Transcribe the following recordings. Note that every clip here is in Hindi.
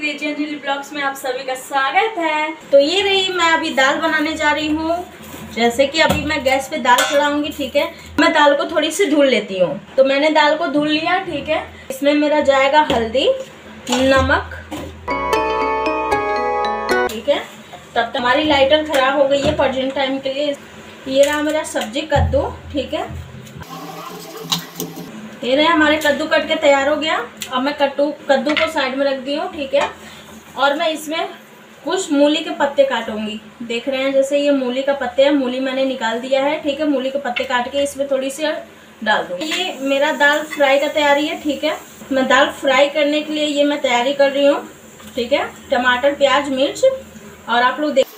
क्रेजी अंजलि ब्लॉग्स में आप सभी का स्वागत है। तो ये रही, मैं अभी दाल बनाने जा रही हूँ। जैसे कि अभी मैं गैस पे दाल चढ़ाऊंगी, ठीक है। मैं दाल को थोड़ी सी धुल लेती हूँ। तो मैंने दाल को धुल लिया, ठीक है। इसमें मेरा जाएगा हल्दी, नमक, ठीक है। तब तक हमारी लाइटर खराब हो गई है प्रेजेंट टाइम के लिए। ये रहा मेरा सब्जी कद्दू, ठीक है। ये रहे हमारे कद्दू कट के तैयार हो गया। अब मैं कद्दू को साइड में रख दी हूँ, ठीक है। और मैं इसमें कुछ मूली के पत्ते काटूंगी। देख रहे हैं, जैसे ये मूली का पत्ते है, मूली मैंने निकाल दिया है, ठीक है। मूली के पत्ते काट के इसमें थोड़ी सी डाल दूँगी। ये मेरा दाल फ्राई का तैयारी है, ठीक है। मैं दाल फ्राई करने के लिए ये मैं तैयारी कर रही हूँ, ठीक है। टमाटर, प्याज, मिर्च, और आप लोग देख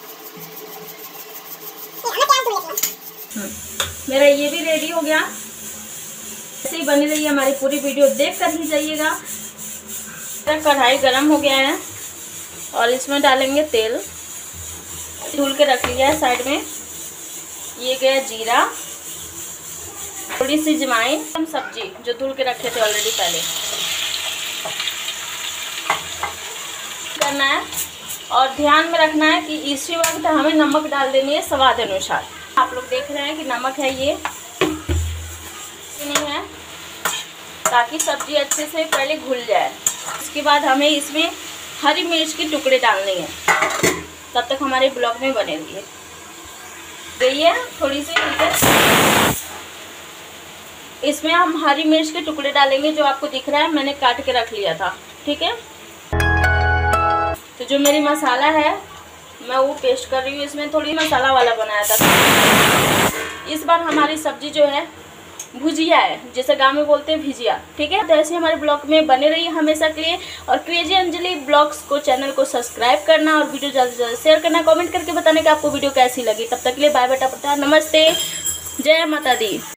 मेरा ये भी रेडी हो गया। ऐसे ही बनी रही है हमारी पूरी वीडियो, देख कर ही जाइएगा। कढ़ाई गरम हो गया है और इसमें डालेंगे तेल। धुल के रख लिया है साइड में। ये गया जीरा, थोड़ी सी अजवाइन, हम सब्जी जो धुल के रखे थे ऑलरेडी पहले करना है। और ध्यान में रखना है कि इसी वक्त हमें नमक डाल देनी है स्वाद अनुसार। आप लोग देख रहे हैं कि नमक है ये नहीं है, ताकि सब्जी अच्छे से पहले घुल जाए। इसके बाद हमें इसमें हरी मिर्च के टुकड़े डालने हैं। तब तक हमारे ब्लॉग में बने रहिए। गई है थोड़ी सी, ठीक है। इसमें हम हरी मिर्च के टुकड़े डालेंगे, जो आपको दिख रहा है मैंने काट के रख लिया था, ठीक है। तो जो मेरी मसाला है मैं वो पेस्ट कर रही हूँ। इसमें थोड़ी मसाला वाला बनाया था। इस बार हमारी सब्जी जो है भुजिया है, जैसे गांव में बोलते हैं भिजिया, ठीक है। तो ऐसे हमारे ब्लॉग में बने रहिए हमेशा के लिए। और क्रेजी अंजलि ब्लॉग्स को, चैनल को सब्सक्राइब करना और वीडियो ज़्यादा से ज़्यादा शेयर करना, कमेंट करके बताने कि आपको वीडियो कैसी लगी। तब तक के लिए बाय बेटा, नमस्ते, जय माता दी।